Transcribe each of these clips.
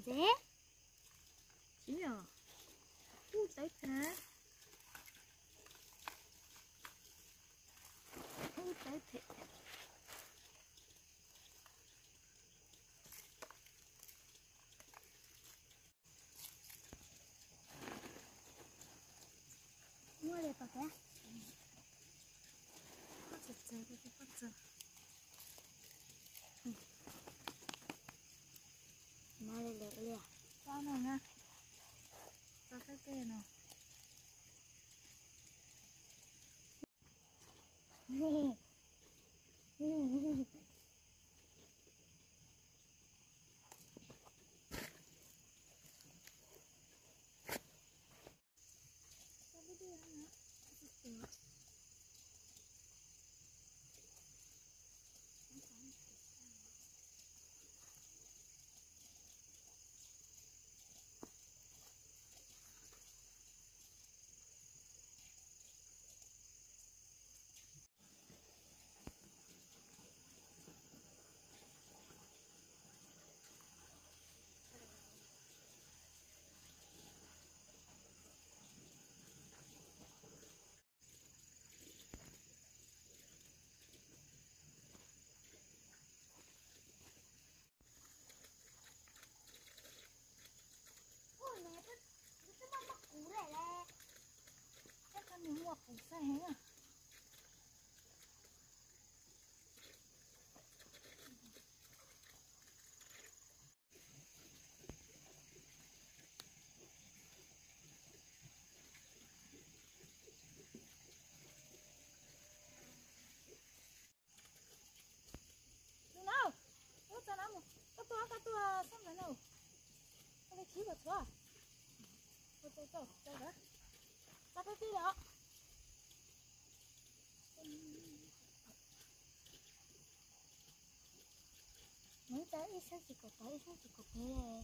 dễ. Chính rồi. Tới thế. Tới thế. Mua đây bà cái. Bắt chặt chơi cái bắt chặt. Mua đây được liền. Sao nào nha. Sao cái kia nào. Mình mua củ xe à. Nào, nó cho nó một cái tua xong rồi nào. Cái khí vào chưa? Tôi đó. Sao cái gì đó? Mấy cái ít sao chỉ có cái này.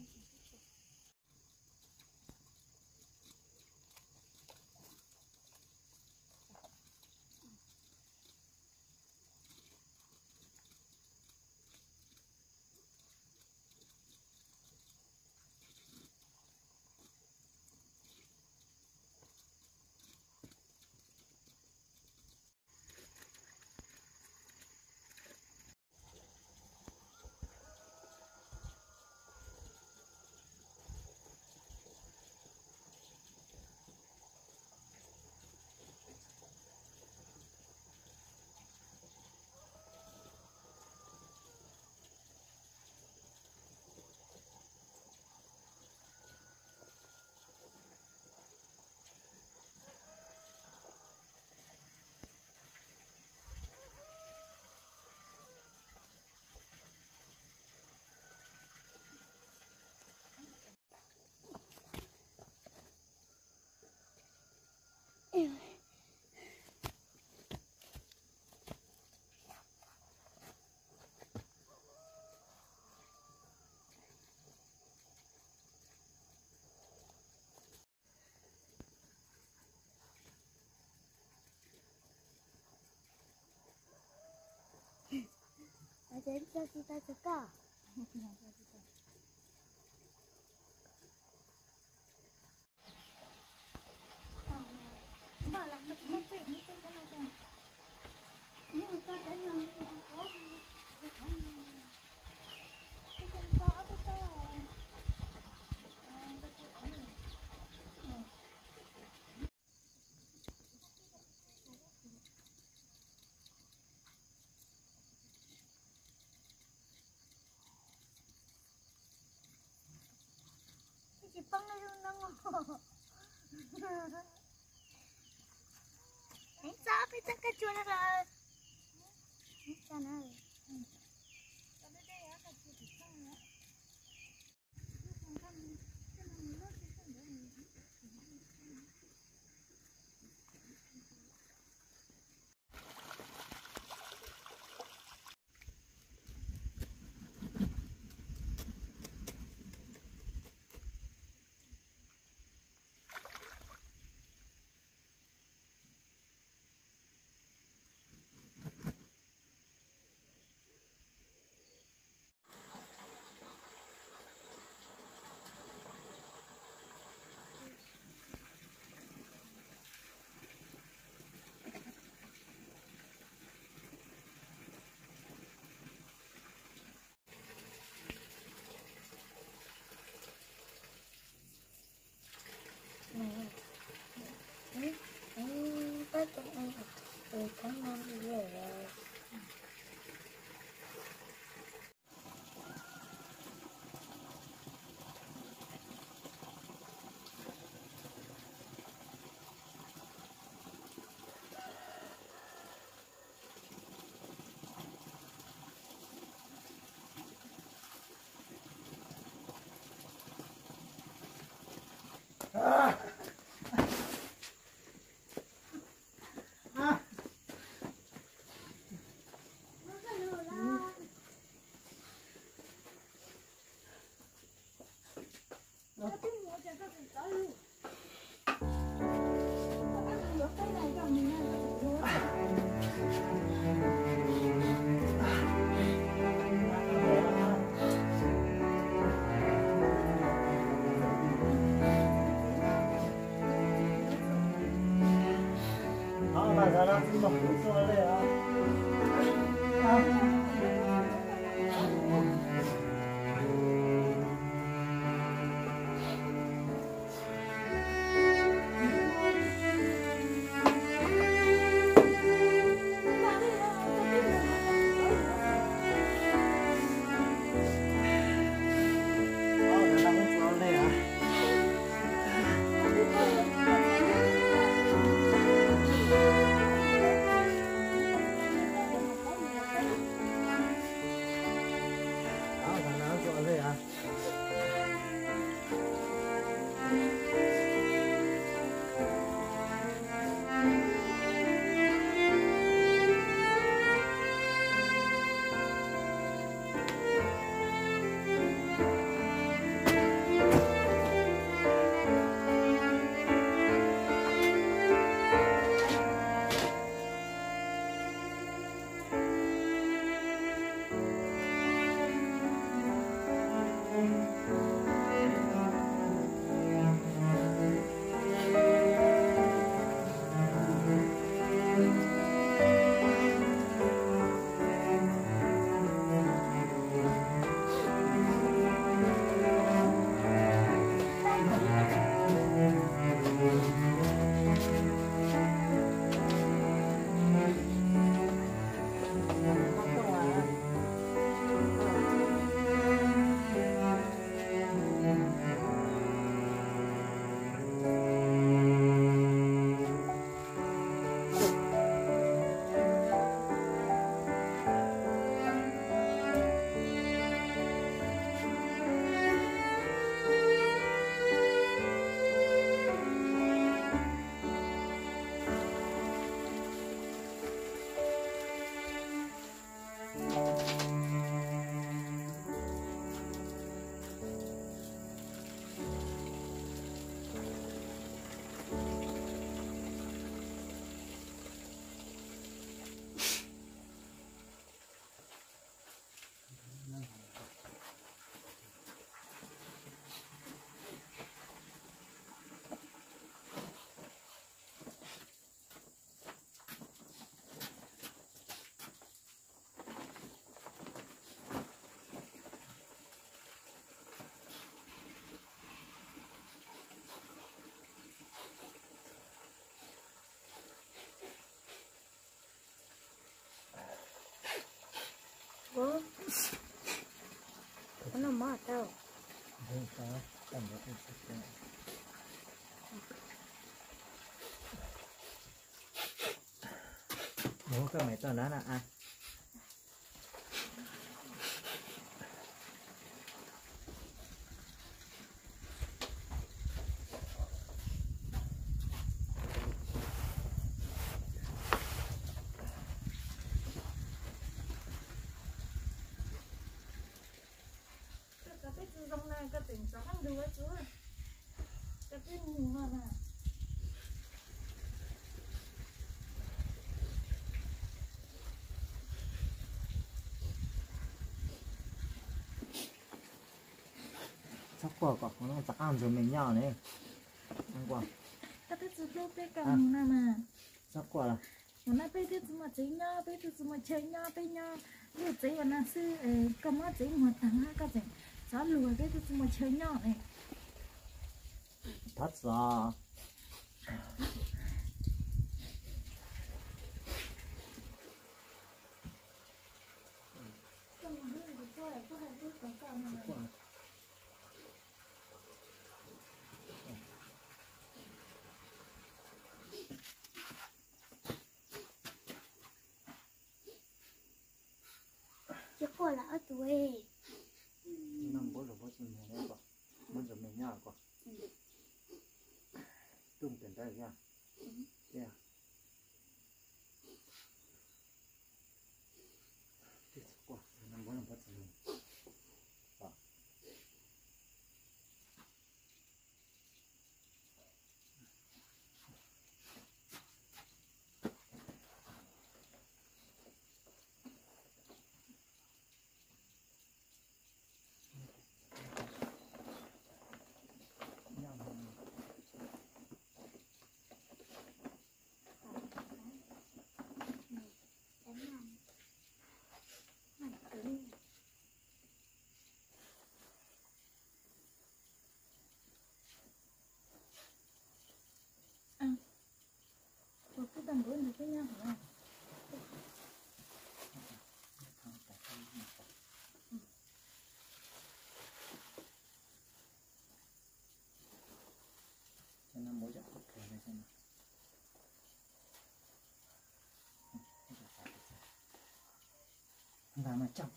Ada kita suka. Jepang na yun lang ako. Ay, sabi sa kachuna ka. Ay, sana. Sabi tayo, kachuna ka. 怎么说的呀？啊。 Ủa? Nó mát đâu? Không có, tầm đó thì sẽ bố cái máy toàn đó là ai? Cái tình sáng đưa chú cái nhìn hoa này chắc quả quả nó chắc ăn rồi mình nhau này ăn quả cái thứ thứ cái cầm này mà chắc quả là nó bây giờ chúng mà chơi nhau bây giờ chúng mà chơi nhau bây nhau như chơi vào nó sư cầm nó chơi một thằng hai cái gì cháu lùi bây giờ chúng mà chơi nhau này thật sao chứ cô là ở tuổi năm bố rồi bố xin mình đấy quả bố rồi mình nhau quả tung tiền đây nha yeah quả năm bố làm bố xin mình chậm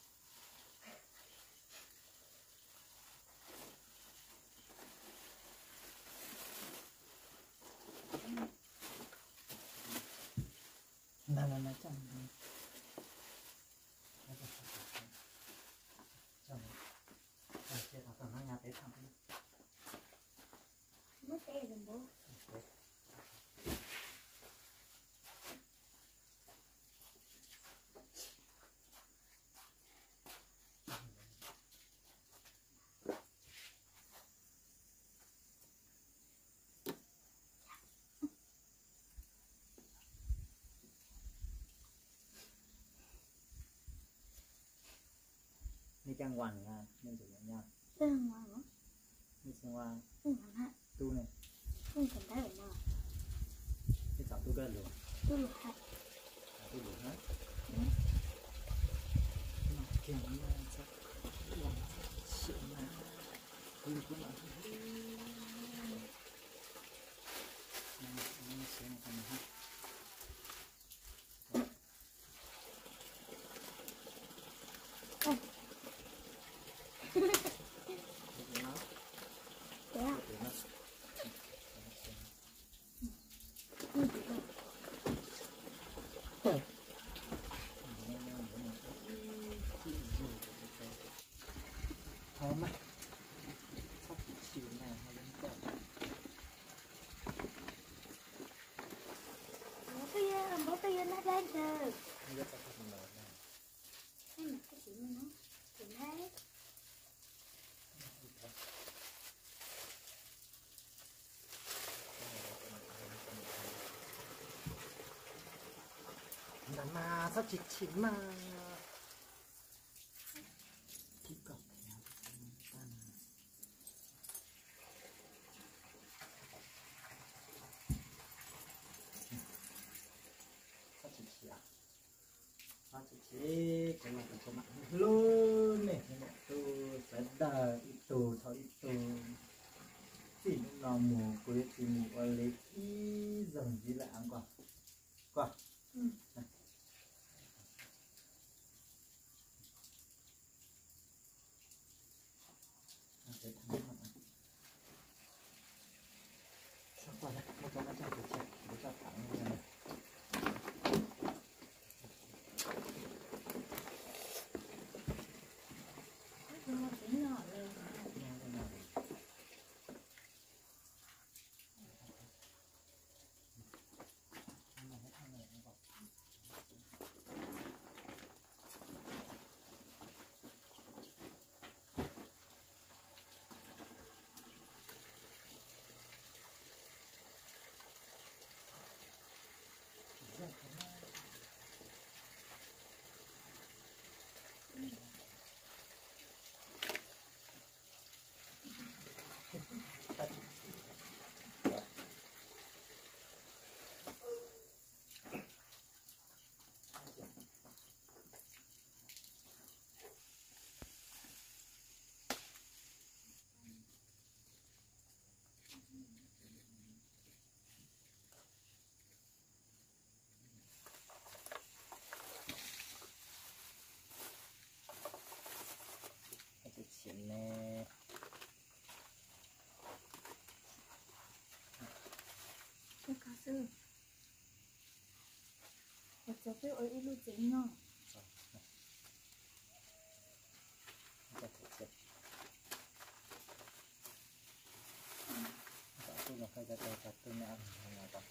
là chậm chưa thằng nó nhà tới thằng mất tay rồi bố. đi trang hoàng nha nên sử dụng nha Trang hoàng hả? đi trang hoàng Trang hoàng hả? tu này Không cần thấy ở nào. cái chọn tu cái luôn Tu lục hả? tu luôn hết Ừ. nó kèm nó chắc làm sự mà tu cũng là nó sẽ thành hết Thế à? thôi mà sắp chịu này hay đến cỡ Bố bây giờ nó lên rồi. bây giờ ta có thể nói này Hay mà cái gì mà nó chuyện thế. là mà sắp chịu mà chỉ cọc chế cái mặt của mặt luôn này tôi sẽ đợi itu thôi itu chỉ nó mù cuối thì mù ở lấy ý dòng gì lại ăn quả quả sao quả này một cái nó cho được chạy để cho thẳng như này chuyện nè Cái cá sư. Một chỗ cái ở ilu chính nó. tôi là cái tôi ăn là còn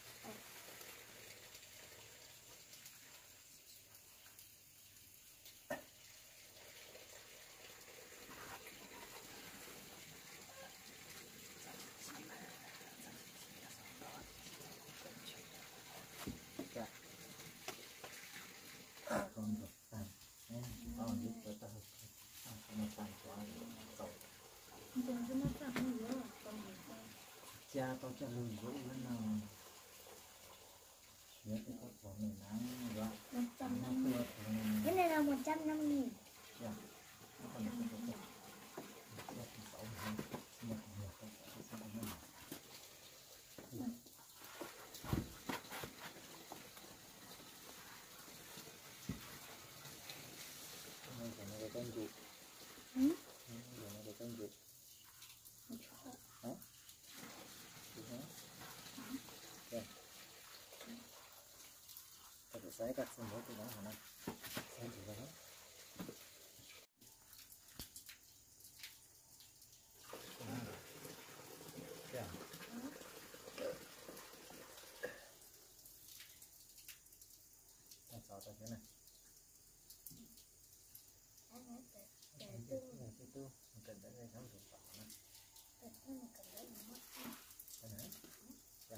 con được tàn con giúp tôi ta không tàn quá rồi Đừng có nó chẳng như nữa. cha tôi cho lùi dữ lên nào nhớ cái con của mình nắng rồi 150. Cái này là 150.000. dạ nó còn được cái gì dạ thì 62 một nhiều cái sẽ không có con chuột. Ừ. Nó là con chuột. Hả? Chuột hả? Đây. Kalau saya kat semua tu dah mana? Saya juga dah. Ya. Sao ta thế này? Itu makan dari kamu tu. Kan? Ya.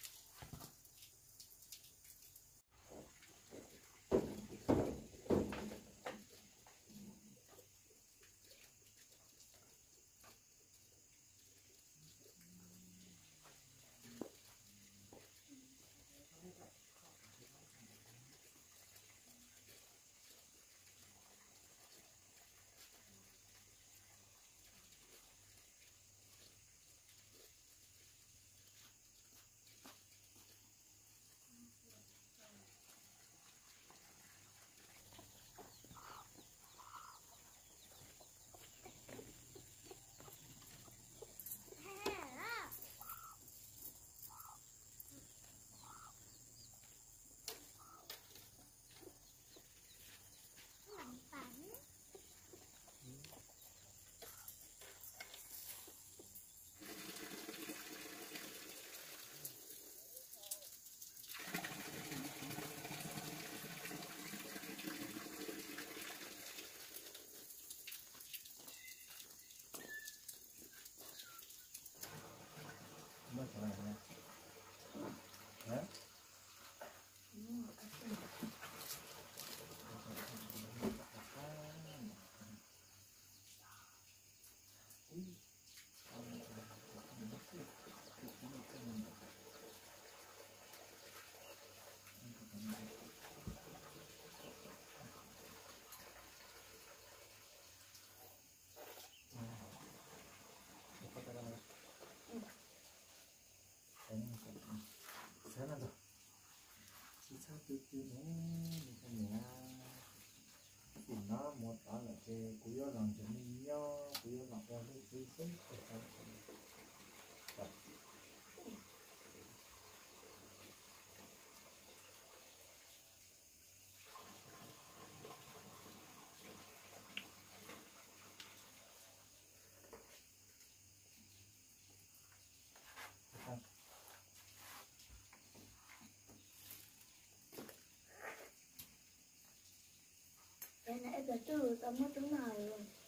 Mất rồi nè. Hả? Sáng rồi. Chỉ sao từ từ nữa con nhà thì nó một đó là cái cú gió lòng cho mình nhớ cú gió lòng ra cái thứ sống của sao Cái nãy giờ chưa tao mất trứng nào rồi.